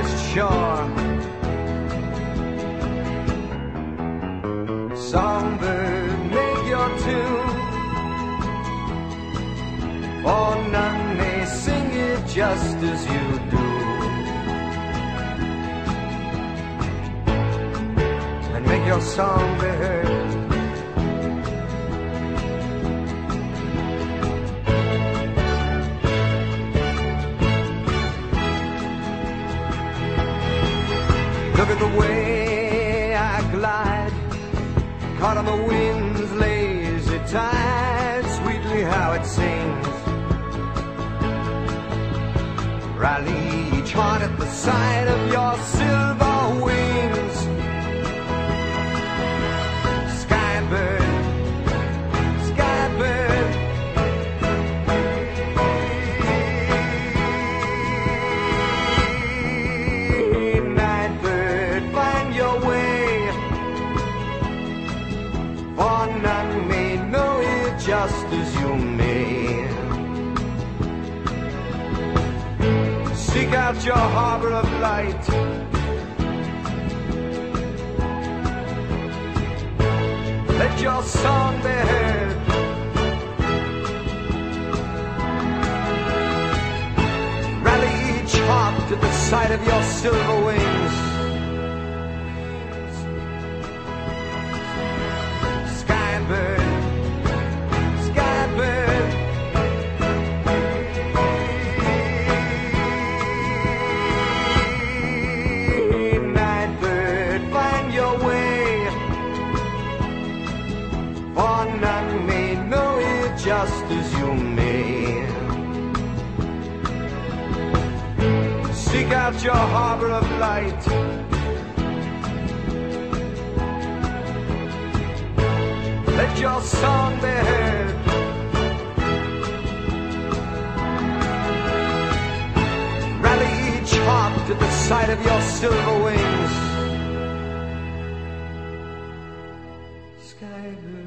west shore. Songbird, make your tune, for none may sing it just as you do. And make your song be heard. Look at the way I glide, caught on the wind's lazy tide, sweetly how it sings. Rally each heart at the sight of your silver wings. Skybird, skybird, nightbird, find your way, for none may know it just as you may. Seek out your harbor of light, let your song be heard. Rally each heart to the sight of your silver wings. Skybird, skybird, nightbird, find your way, for none may know it just as you may. Seek out your harbor of light, let your song be heard. Rally each heart to the sight of your silver wings. Skybird.